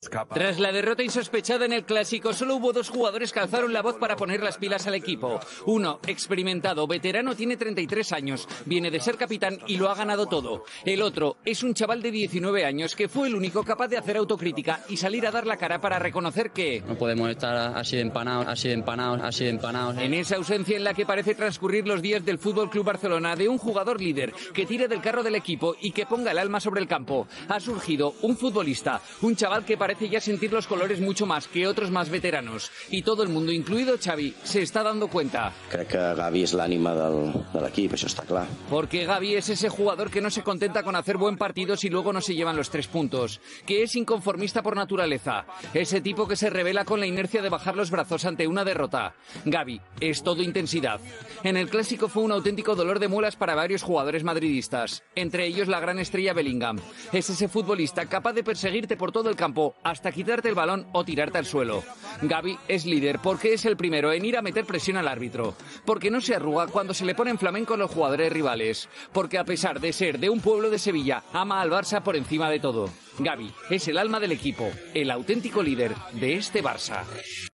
Tras la derrota insospechada en el Clásico, solo hubo dos jugadores que alzaron la voz para poner las pilas al equipo. Uno, experimentado, veterano, tiene 33 años, viene de ser capitán y lo ha ganado todo. El otro es un chaval de 19 años que fue el único capaz de hacer autocrítica y salir a dar la cara para reconocer que... No podemos estar así de empanados, así de empanados, así de empanados. En esa ausencia en la que parece transcurrir los días del Fútbol Club Barcelona, de un jugador líder que tire del carro del equipo y que ponga el alma sobre el campo, ha surgido un futbolista, un chaval que parece ya sentir los colores mucho más que otros más veteranos. Y todo el mundo, incluido Xavi, se está dando cuenta. Crec que Gavi és l'ànima de l'equip, això està clar. Porque Gavi es ese jugador que no se contenta con hacer buen partido si luego no se llevan los 3 puntos, que es inconformista por naturaleza, ese tipo que se revela con la inercia de bajar los brazos ante una derrota. Gavi es todo intensidad. En el Clásico fue un auténtico dolor de muelas para varios jugadores madridistas, entre ellos la gran estrella Bellingham. Es ese futbolista capaz de perseguirte por todo el campo hasta quitarte el balón o tirarte al suelo. Gavi es líder porque es el primero en ir a meter presión al árbitro, porque no se arruga cuando se le ponen flamencos los jugadores rivales, porque a pesar de ser de un pueblo de Sevilla, ama al Barça por encima de todo. Gavi es el alma del equipo, el auténtico líder de este Barça.